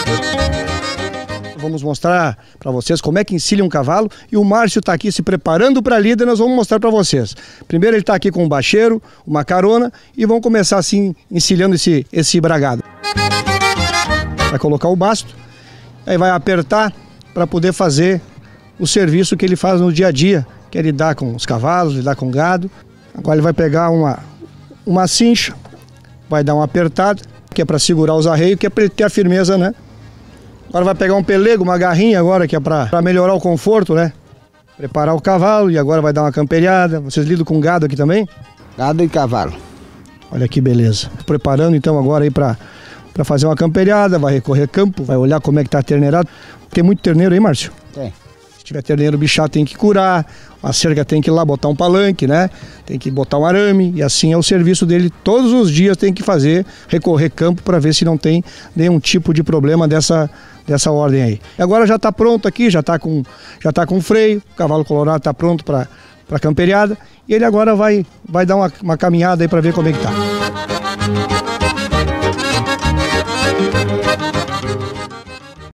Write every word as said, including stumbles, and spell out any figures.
Vamos mostrar para vocês como é que encilha um cavalo e o Márcio está aqui se preparando para a lida e nós vamos mostrar para vocês. Primeiro ele está aqui com um bacheiro, uma carona e vão começar assim encilhando esse, esse bragado. Vai colocar o basto, aí vai apertar para poder fazer o serviço que ele faz no dia a dia, que é lidar com os cavalos, lidar com o gado. Agora ele vai pegar uma, uma cincha, vai dar uma apertada, que é para segurar os arreios, que é para ele ter a firmeza, né? Agora vai pegar um pelego, uma garrinha agora, que é para melhorar o conforto, né? Preparar o cavalo e agora vai dar uma camperiada. Vocês lidam com gado aqui também? Gado e cavalo. Olha que beleza. Preparando então agora aí para para fazer uma camperiada, vai recorrer campo, vai olhar como é que tá terneirado. Tem muito terneiro aí, Márcio? Tem. Se tiver terneiro bichado tem que curar, a cerca tem que ir lá botar um palanque, né? Tem que botar um arame e assim é o serviço dele. Todos os dias tem que fazer, recorrer campo para ver se não tem nenhum tipo de problema dessa, dessa ordem aí. E agora já está pronto aqui, já está com, já tá com freio, o cavalo colorado está pronto para para camperiada e ele agora vai, vai dar uma, uma caminhada aí para ver como é que tá.